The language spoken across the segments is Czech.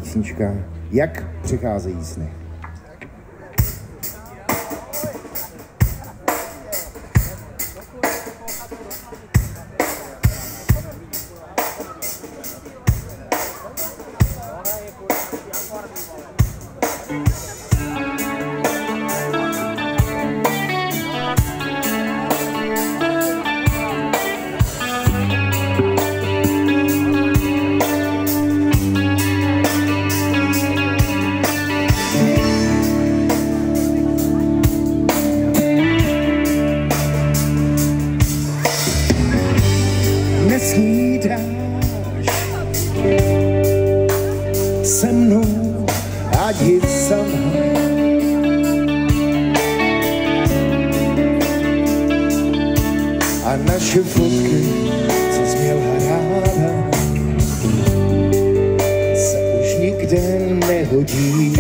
písnička Jak přicházejí sny. Se mnou ať jdi sama. A naše fotky, co jsi měla ráda, se už nikde nehodí.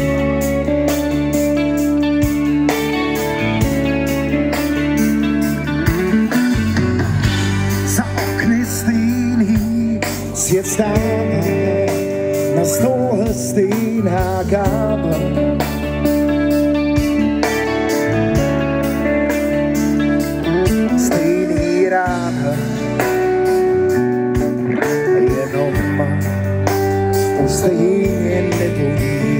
Za okny stejný svět stává, na stole stejná káva. Stejný rána, jenom už stejně nebolí.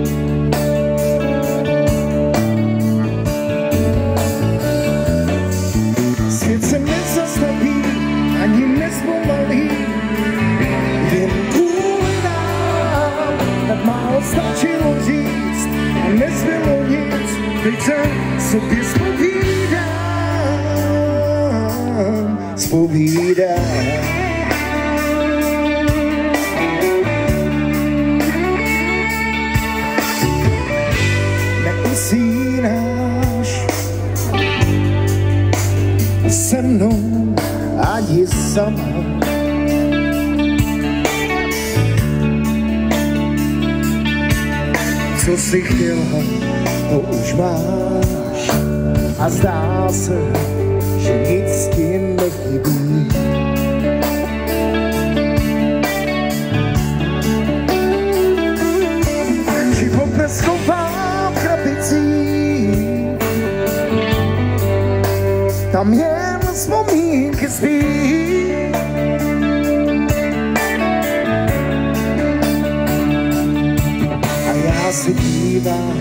Svět se nezastaví, ani nezpomalí, jen tak málo stačilo říct a nezbylo nic, teď se sobě zpovídám. Neusínáš se mnou ani sama. Co jsi chtěla, to už máš a zdá se, že nic ti nechybí. Život neschovám v krabicích, tam jen vzpomínky spí. Já se dívám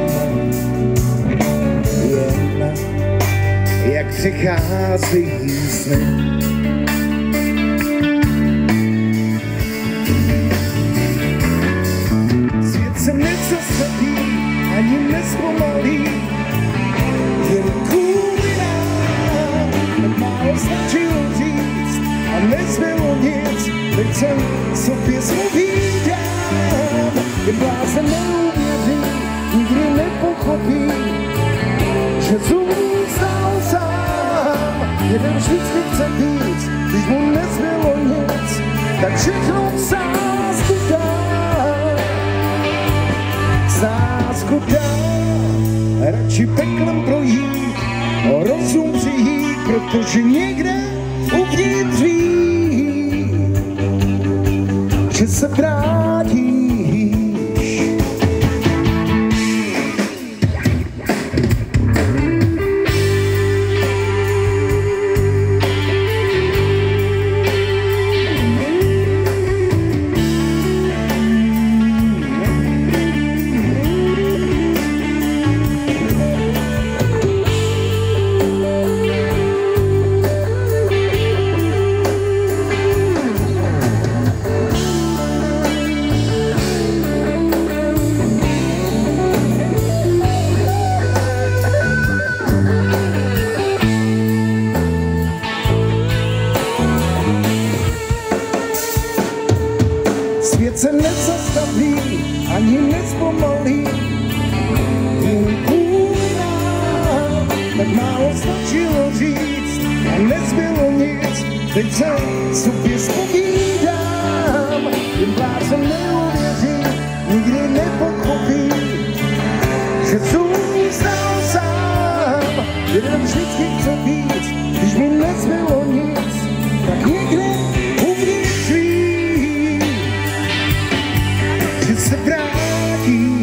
jen, jak přicházejí sny. Svět se nezastaví, ani nezpomalí, jen kvůli nám. Tak málo stačilo říct a nezbylo nic, teď jsem sobě zpovídám. Jen blázen neuvěří, nikdy nepochopí, že zůstal sám. Jeden vždycky chce víc, když mu nezbylo nic, tak všechno v sázku dá. Sázku dá, radši peklem projít, o rozum přijít, protože někde uvnitř ví, že se vrátí. Svět se nezastaví, ani nezpomalí, jen kvůli nám. Tak málo stačilo říct a nezbylo nic, teď se sobě zpovídám. Jen blázen neuvěří, nikdy nepochopí, že zůstal sám. Jeden vždycky chce víc, když mu nezbylo nic, tak někde uvnitř ví, že se vrátí.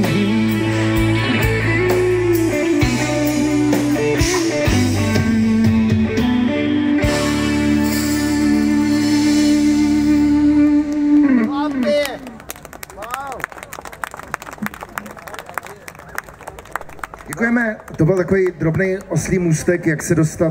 Děkujeme, to byl takový drobný oslí můstek, jak se dostat